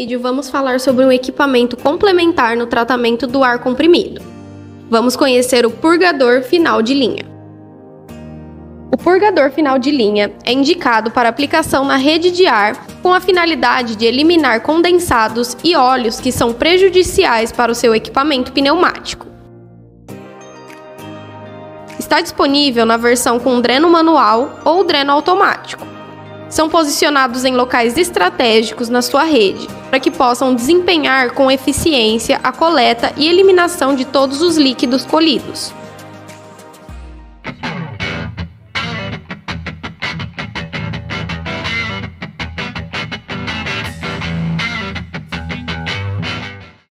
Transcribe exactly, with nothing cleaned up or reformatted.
vídeo vamos falar sobre um equipamento complementar no tratamento do ar comprimido. Vamos conhecer o purgador final de linha. O purgador final de linha é indicado para aplicação na rede de ar com a finalidade de eliminar condensados e óleos que são prejudiciais para o seu equipamento pneumático. Está disponível na versão com dreno manual ou dreno automático. São posicionados em locais estratégicos na sua rede, para que possam desempenhar com eficiência a coleta e eliminação de todos os líquidos colhidos.